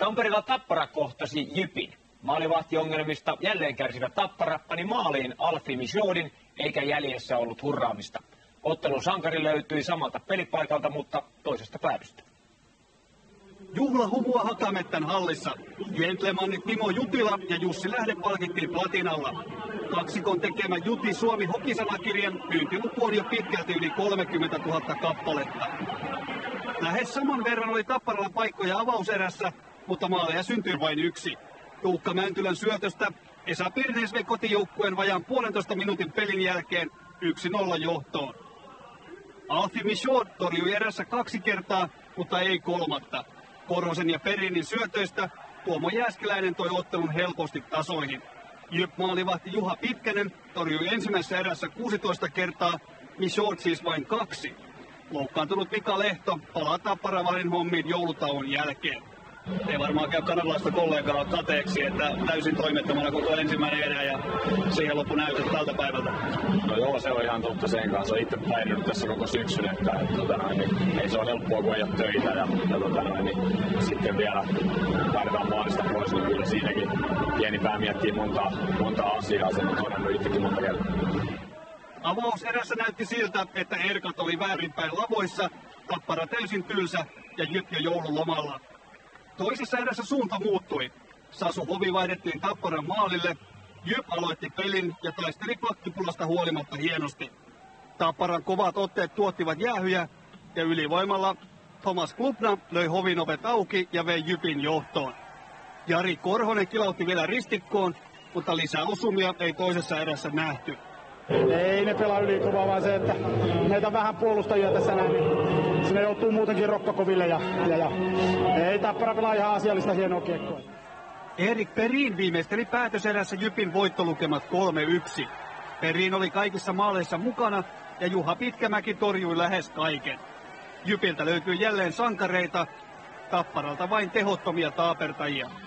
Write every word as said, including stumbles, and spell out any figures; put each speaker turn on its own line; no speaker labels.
Tampereella Tappara kohtasi Jypin. Maalivahtiongelmista jälleen kärsivä Tappara pani maaliin Alfie Michaudin, eikä jäljessä ollut hurraamista. Ottelun sankari löytyi samalta pelipaikalta, mutta toisesta päädystä.
Juhlahumua Hakamettän hallissa. Gentlemanit Timo Jutila ja Jussi Lähde palkittiin platinalla. Kaksikon tekemä Juti Suomi hokisanakirjan myyntiluku on jo pitkälti yli kolmekymmentätuhatta kappaletta. Lähes saman verran oli Tapparalla paikkoja avauserässä, mutta maaleja syntyi vain yksi. Tuukka Mäntylän syötöstä Esa Pirnes vei kotijoukkueen vajaan puolentoista minuutin pelin jälkeen yksi nolla johtoon. Alfie Michaud torjui erässä kaksi kertaa, mutta ei kolmatta. Korhosen ja Perinin syötöistä Tuomo Jääskeläinen toi ottelun helposti tasoihin. Jyp-maalivahti Juha Pitkänen torjui ensimmäisessä erässä kuusitoista kertaa, Michaud siis vain kaksi. Loukkaantunut Mika Lehto palaa Tappara-Varin hommiin joulutauon jälkeen. Ei varmaan käy kanadalaista kollegaa kateeksi, että täysin toimettomana koko ensimmäinen erä ja siihen loppu näytöt tältä päivältä.
No joo, se on ihan totta sen kanssa. Itse päirinyt tässä koko syksyn, että, että tota noin, niin, ei se ole helppoa, kun ei ole töitä. Ja, ja tota noin, niin, sitten vielä lähdetään maalista pois, niin kyllä siinäkin pieni pää miettii monta, monta asiaa. Sen on todennut itsekin monta kertaa.
Avauserässä näytti siltä, että Erkat oli väärinpäin lavoissa, Tappara täysin tylsä ja Jyp jo joululomalla. Toisessa erässä suunta muuttui. Sasu Hovi vaihdettiin Tapparan maalille. Jyp aloitti pelin ja taisteli plakkipulasta huolimatta hienosti. Tapparan kovat otteet tuottivat jäähyjä ja ylivoimalla Thomas Klubna löi Hovin ovet auki ja vei Jypin johtoon. Jari Korhonen kilautti vielä ristikkoon, mutta lisää osumia ei toisessa erässä nähty.
Ei ne pelaa ylikovaa, vaan se, että meitä on vähän puolustajia tässä näin, niin sinne joutuu muutenkin rokkakoville ja, ja, ja ei Tappara pelaa ihan asiallista hienoa kiekkoa.
Erik Perin viimeisteli päätöserässä Jypin voittolukemat kolme yksi. Perin oli kaikissa maaleissa mukana ja Juha Pitkämäki torjui lähes kaiken. Jypiltä löytyi jälleen sankareita, Tapparalta vain tehottomia taapertajia.